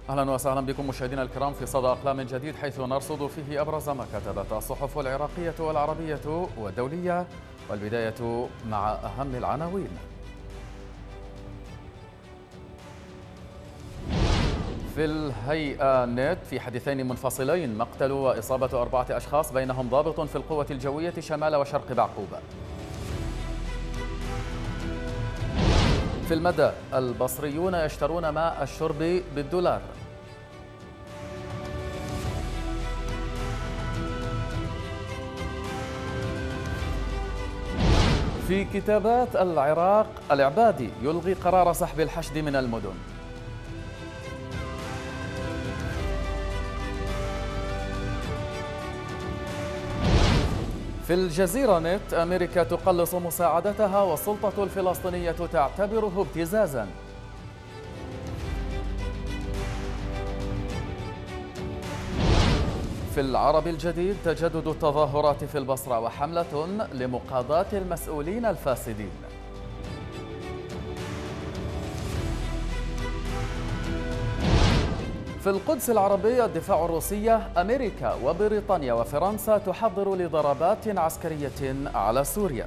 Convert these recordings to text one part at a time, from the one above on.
أهلا وسهلا بكم مشاهدينا الكرام في صدى أقلام جديد، حيث نرصد فيه أبرز ما كتبت الصحف العراقية والعربية والدولية، والبداية مع أهم العناوين. في الهيئة نت في حديثين منفصلين، مقتل وإصابة 4 أشخاص بينهم ضابط في القوة الجوية شمال وشرق بعقوبة. في المدى، البصريون يشترون ماء الشرب بالدولار. في كتابات العراق، العبادي يلغي قرار سحب الحشد من المدن. في الجزيرة نت، أمريكا تقلص مساعدتها والسلطة الفلسطينية تعتبره ابتزازا. في العرب الجديد، تجدد التظاهرات في البصرة وحملة لمقاضاة المسؤولين الفاسدين. في القدس العربية، الدفاع الروسية، أمريكا وبريطانيا وفرنسا تحضر لضربات عسكرية على سوريا.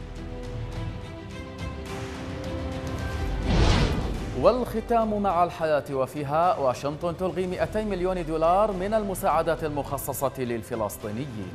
والختام مع الحياة، وفيها واشنطن تلغي 200 مليون دولار من المساعدات المخصصة للفلسطينيين.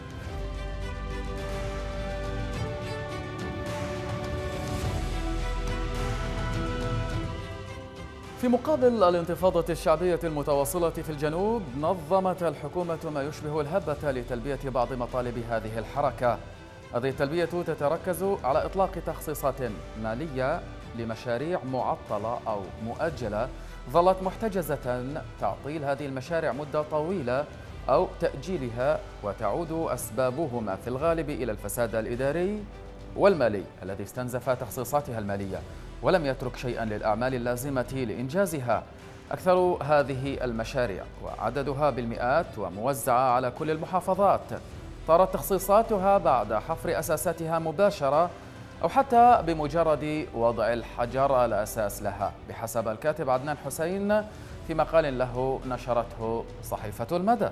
في مقابل الانتفاضة الشعبية المتواصلة في الجنوب، نظمت الحكومة ما يشبه الهبة لتلبية بعض مطالب هذه الحركة. هذه التلبية تتركز على إطلاق تخصيصات مالية لمشاريع معطلة أو مؤجلة ظلت محتجزة، تعطيل هذه المشاريع مدة طويلة أو تأجيلها، وتعود أسبابهما في الغالب إلى الفساد الإداري والمالي الذي استنزف تخصيصاتها المالية ولم يترك شيئا للأعمال اللازمة لإنجازها. أكثر هذه المشاريع وعددها بالمئات وموزعة على كل المحافظات طارت تخصيصاتها بعد حفر أساساتها مباشرة أو حتى بمجرد وضع الحجر الأساس لها، بحسب الكاتب عدنان حسين في مقال له نشرته صحيفة المدى.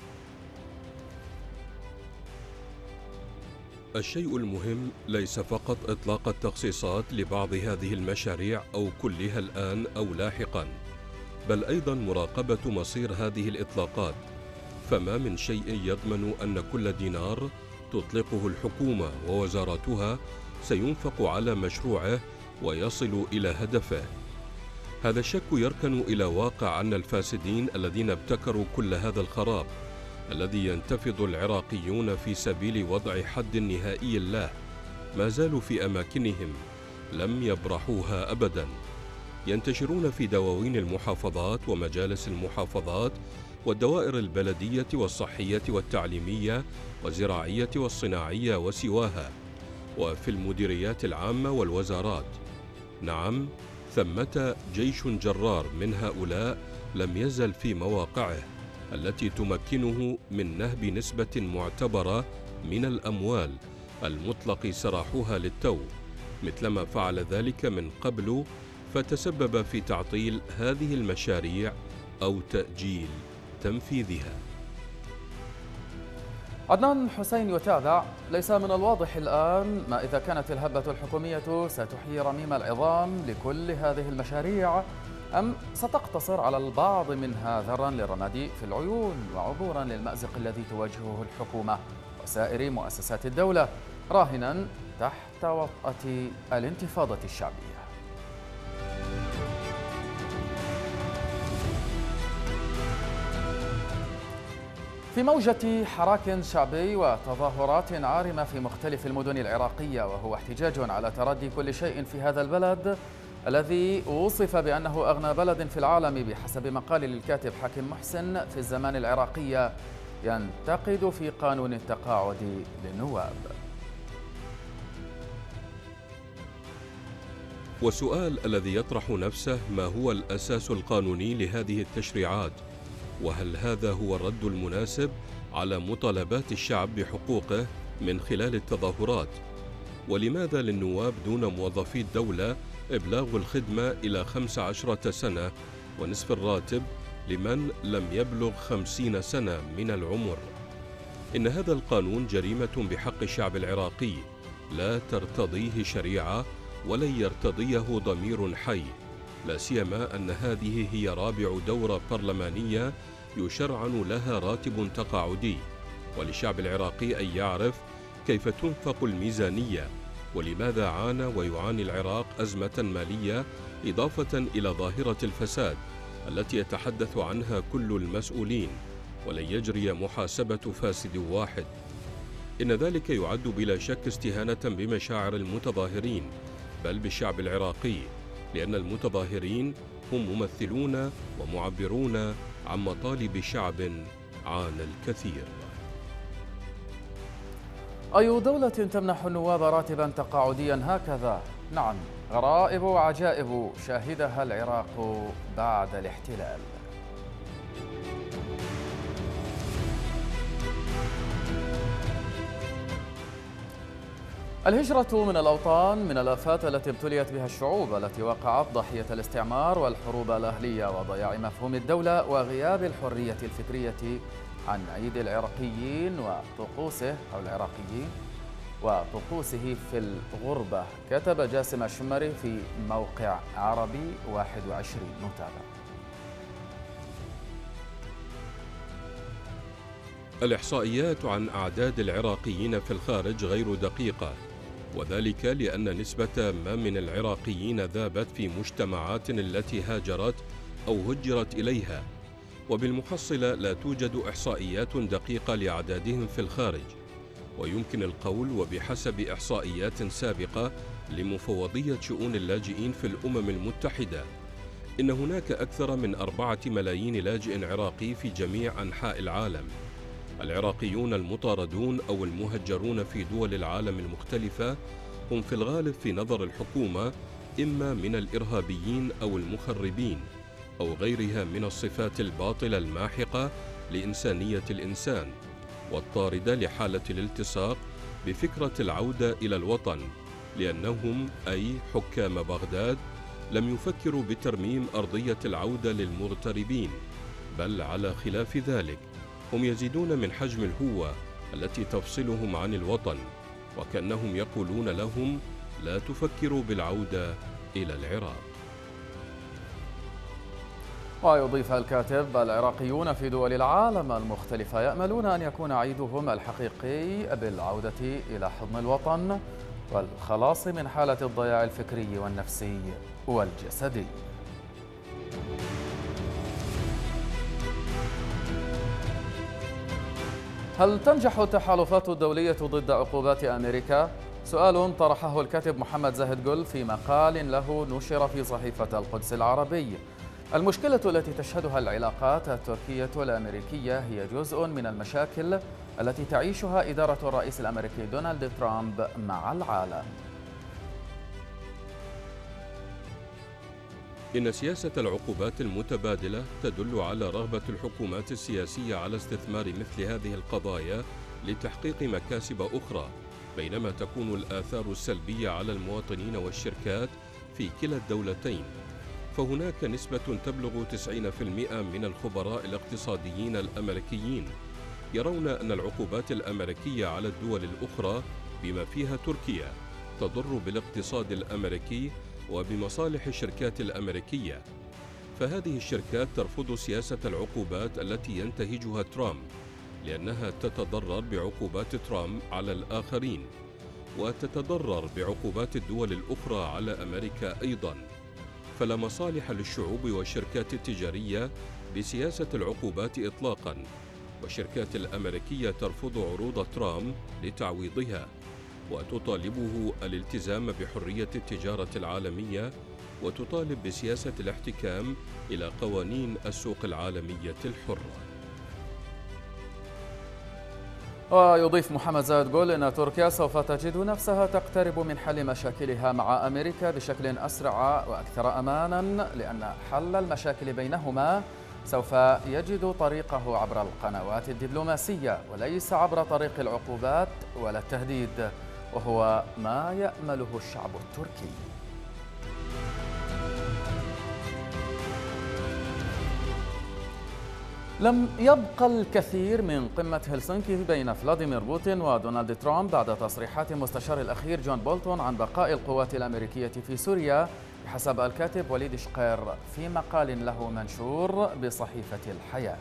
الشيء المهم ليس فقط إطلاق التخصيصات لبعض هذه المشاريع أو كلها الآن أو لاحقاً، بل أيضاً مراقبة مصير هذه الإطلاقات، فما من شيء يضمن أن كل دينار تطلقه الحكومة ووزاراتها سينفق على مشروعه ويصل إلى هدفه. هذا الشك يركن إلى واقع أن الفاسدين الذين ابتكروا كل هذا الخراب الذي ينتفض العراقيون في سبيل وضع حد نهائي له ما زالوا في أماكنهم، لم يبرحوها أبداً. ينتشرون في دواوين المحافظات ومجالس المحافظات والدوائر البلدية والصحية والتعليمية والزراعية والصناعية وسواها، وفي المديريات العامة والوزارات. نعم، ثمة جيش جرار من هؤلاء لم يزل في مواقعه التي تمكنه من نهب نسبة معتبرة من الأموال المطلق سراحها للتو، مثلما فعل ذلك من قبل، فتسبب في تعطيل هذه المشاريع أو تأجيل تنفيذها. عدنان حسين يتابع: ليس من الواضح الآن ما إذا كانت الهبة الحكومية ستحيي رميم العظام لكل هذه المشاريع، أم ستقتصر على البعض منها ذرا للرماد في العيون وعبورا للمأزق الذي تواجهه الحكومة وسائر مؤسسات الدولة، راهنا تحت وطأة الانتفاضة الشعبية. في موجة حراك شعبي وتظاهرات عارمة في مختلف المدن العراقية، وهو احتجاج على تردي كل شيء في هذا البلد الذي وصف بأنه أغنى بلد في العالم بحسب مقال للكاتب حاكم محسن في الزمان العراقية، ينتقد في قانون التقاعد للنواب. والسؤال الذي يطرح نفسه: ما هو الأساس القانوني لهذه التشريعات؟ وهل هذا هو الرد المناسب على مطالبات الشعب بحقوقه من خلال التظاهرات؟ ولماذا للنواب دون موظفي الدولة إبلاغ الخدمة إلى 15 سنة ونصف الراتب لمن لم يبلغ 50 سنة من العمر. إن هذا القانون جريمة بحق الشعب العراقي لا ترتضيه شريعة ولن يرتضيه ضمير حي، لا سيما أن هذه هي رابع دورة برلمانية يشرعن لها راتب تقاعدي، وللشعب العراقي أن يعرف كيف تنفق الميزانية ولماذا عانى ويعاني العراق أزمة مالية، إضافة إلى ظاهرة الفساد التي يتحدث عنها كل المسؤولين، ولن يجري محاسبة فاسد واحد. إن ذلك يعد بلا شك استهانة بمشاعر المتظاهرين بل بالشعب العراقي، لأن المتظاهرين هم ممثلون ومعبرون عن مطالب شعب عانى الكثير. أي دولة تمنح النواب راتبا تقاعديا هكذا؟ نعم، غرائب وعجائب شاهدها العراق بعد الاحتلال. الهجرة من الأوطان من الآفات التي ابتليت بها الشعوب التي وقعت ضحية الاستعمار والحروب الأهلية وضياع مفهوم الدولة وغياب الحرية الفكرية عن عيد العراقيين وطقوسه وطقوسه في الغربة، كتب جاسم الشمري في موقع عربي 21. نتابع. الإحصائيات عن أعداد العراقيين في الخارج غير دقيقة، وذلك لأن نسبة ما من العراقيين ذابت في مجتمعات التي هاجرت أو هجرت إليها، وبالمحصلة لا توجد إحصائيات دقيقة لأعدادهم في الخارج. ويمكن القول وبحسب إحصائيات سابقة لمفوضية شؤون اللاجئين في الأمم المتحدة إن هناك أكثر من 4 ملايين لاجئ عراقي في جميع أنحاء العالم. العراقيون المطاردون أو المهجرون في دول العالم المختلفة هم في الغالب في نظر الحكومة إما من الإرهابيين أو المخربين أو غيرها من الصفات الباطلة الماحقة لإنسانية الإنسان والطاردة لحالة الالتصاق بفكرة العودة إلى الوطن، لأنهم أي حكام بغداد لم يفكروا بترميم أرضية العودة للمغتربين، بل على خلاف ذلك هم يزيدون من حجم الهوة التي تفصلهم عن الوطن، وكأنهم يقولون لهم لا تفكروا بالعودة إلى العراق. ويضيف الكاتب: العراقيون في دول العالم المختلفة يأملون أن يكون عيدهم الحقيقي بالعودة إلى حضن الوطن والخلاص من حالة الضياع الفكري والنفسي والجسدي. هل تنجح التحالفات الدولية ضد عقوبات أمريكا؟ سؤال طرحه الكاتب محمد زاهد قل في مقال له نشر في صحيفة القدس العربي. المشكلة التي تشهدها العلاقات التركية الأمريكية هي جزء من المشاكل التي تعيشها إدارة الرئيس الأمريكي دونالد ترامب مع العالم. إن سياسة العقوبات المتبادلة تدل على رغبة الحكومات السياسية على استثمار مثل هذه القضايا لتحقيق مكاسب أخرى، بينما تكون الآثار السلبية على المواطنين والشركات في كلا الدولتين. فهناك نسبة تبلغ 90% من الخبراء الاقتصاديين الأمريكيين يرون أن العقوبات الأمريكية على الدول الأخرى بما فيها تركيا تضر بالاقتصاد الأمريكي وبمصالح الشركات الأمريكية، فهذه الشركات ترفض سياسة العقوبات التي ينتهجها ترامب لأنها تتضرر بعقوبات ترامب على الآخرين، وتتضرر بعقوبات الدول الأخرى على أمريكا أيضاً. فلا مصالح للشعوب والشركات التجارية بسياسة العقوبات إطلاقاً، والشركات الأمريكية ترفض عروض ترامب لتعويضها وتطالبه الالتزام بحرية التجارة العالمية، وتطالب بسياسة الاحتكام إلى قوانين السوق العالمية الحرة. ويضيف محمد زاهد قل إن تركيا سوف تجد نفسها تقترب من حل مشاكلها مع أمريكا بشكل أسرع وأكثر أماناً، لأن حل المشاكل بينهما سوف يجد طريقه عبر القنوات الدبلوماسية وليس عبر طريق العقوبات ولا التهديد، وهو ما يأمله الشعب التركي. لم يبقى الكثير من قمة هلسنكي بين فلاديمير بوتين ودونالد ترامب بعد تصريحات المستشار الأخير جون بولتون عن بقاء القوات الأمريكية في سوريا، بحسب الكاتب وليد شقير في مقال له منشور بصحيفة الحياة.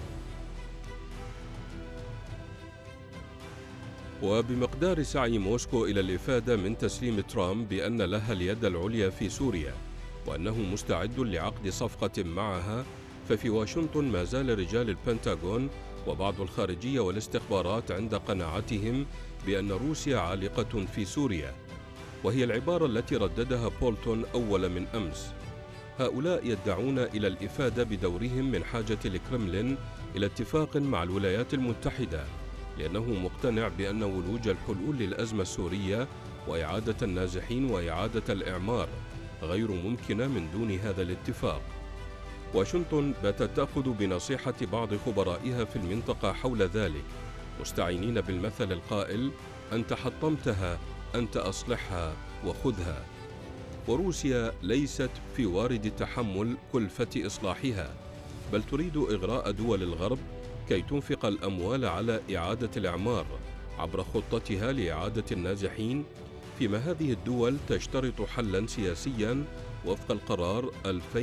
وبمقدار سعي موسكو إلى الإفادة من تسليم ترامب بأن لها اليد العليا في سوريا وأنه مستعد لعقد صفقة معها، ففي واشنطن ما زال رجال البنتاغون وبعض الخارجية والاستخبارات عند قناعتهم بأن روسيا عالقة في سوريا، وهي العبارة التي رددها بولتون أول من أمس. هؤلاء يدعون إلى الإفادة بدورهم من حاجة الكرملين إلى اتفاق مع الولايات المتحدة، لأنه مقتنع بأن ولوج الحلول للأزمة السورية وإعادة النازحين وإعادة الإعمار غير ممكنة من دون هذا الاتفاق. واشنطن باتت تأخذ بنصيحة بعض خبرائها في المنطقة حول ذلك، مستعينين بالمثل القائل: أنت حطمتها، أنت أصلحها وخذها. وروسيا ليست في وارد تحمل كلفة إصلاحها، بل تريد إغراء دول الغرب كي تنفق الأموال على إعادة الإعمار عبر خطتها لإعادة النازحين، فيما هذه الدول تشترط حلاً سياسياً وفق القرار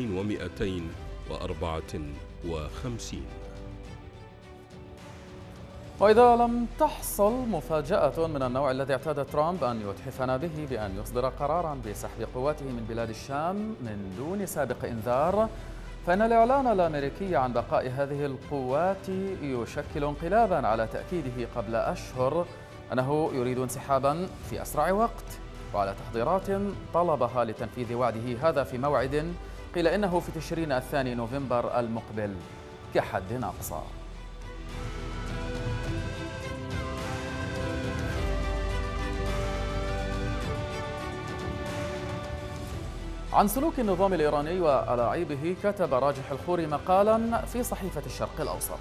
2254. وإذا لم تحصل مفاجأة من النوع الذي اعتاد ترامب أن يتحفنا به بأن يصدر قراراً بسحب قواته من بلاد الشام من دون سابق إنذار، فإن الإعلان الأمريكي عن بقاء هذه القوات يشكل انقلاباً على تأكيده قبل أشهر أنه يريد انسحاباً في أسرع وقت، وعلى تحضيرات طلبها لتنفيذ وعده هذا في موعد قيل إنه في تشرين الثاني نوفمبر المقبل كحد أقصى. عن سلوك النظام الإيراني وألاعيبه كتب راجح الخوري مقالا في صحيفة الشرق الأوسط.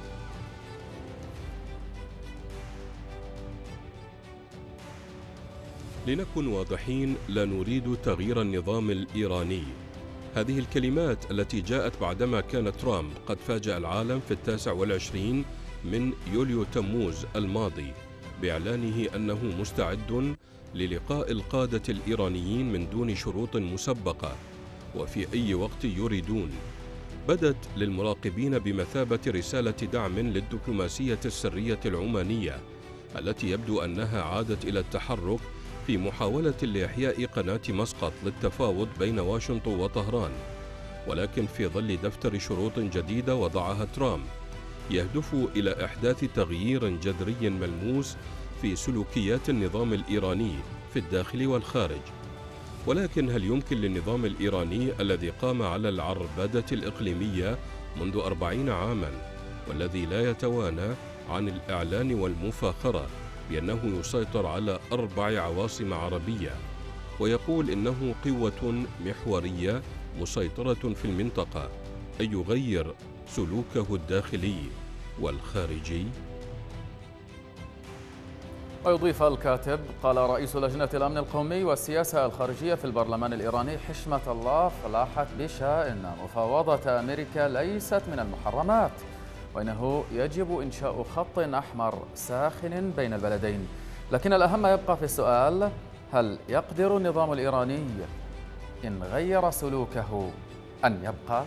لنكن واضحين، لا نريد تغيير النظام الإيراني. هذه الكلمات التي جاءت بعدما كان ترامب قد فاجأ العالم في 29 من يوليو تموز الماضي بإعلانه أنه مستعد للقاء القادة الإيرانيين من دون شروط مسبقة وفي أي وقت يريدون، بدت للمراقبين بمثابة رسالة دعم للدبلوماسية السرية العمانية التي يبدو أنها عادت إلى التحرك في محاولة لإحياء قناة مسقط للتفاوض بين واشنطن وطهران، ولكن في ظل دفتر شروط جديدة وضعها ترامب يهدف إلى إحداث تغيير جذري ملموس في سلوكيات النظام الإيراني في الداخل والخارج. ولكن هل يمكن للنظام الإيراني الذي قام على العربدة الإقليمية منذ 40 عاماً والذي لا يتوانى عن الإعلان والمفاخرة بأنه يسيطر على 4 عواصم عربية ويقول إنه قوة محورية مسيطرة في المنطقة، أن يغير سلوكه الداخلي والخارجي؟ ويضيف الكاتب: قال رئيس لجنة الأمن القومي والسياسة الخارجية في البرلمان الإيراني حشمة الله فلاحة بشا إن مفاوضة أمريكا ليست من المحرمات، وإنه يجب إنشاء خط أحمر ساخن بين البلدين، لكن الأهم يبقى في السؤال: هل يقدر النظام الإيراني إن غير سلوكه أن يبقى؟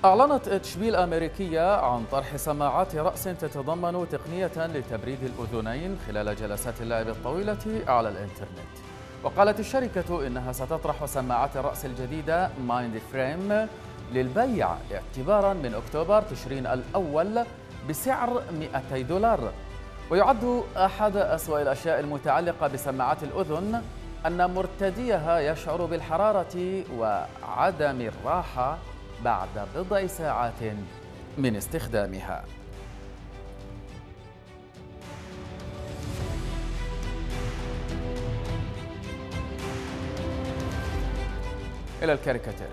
أعلنت اتش بي الأمريكية عن طرح سماعات رأس تتضمن تقنية لتبريد الأذنين خلال جلسات اللعب الطويلة على الإنترنت. وقالت الشركة إنها ستطرح سماعات الرأس الجديدة مايند فريم للبيع اعتبارا من أكتوبر تشرين الأول بسعر $200. ويعد أحد أسوأ الأشياء المتعلقة بسماعات الأذن أن مرتديها يشعر بالحرارة وعدم الراحة بعد بضع ساعات من استخدامها. إلى الكاريكاتير.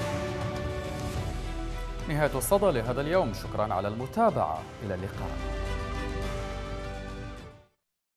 نهاية الصدى لهذا اليوم، شكرا على المتابعة، إلى اللقاء.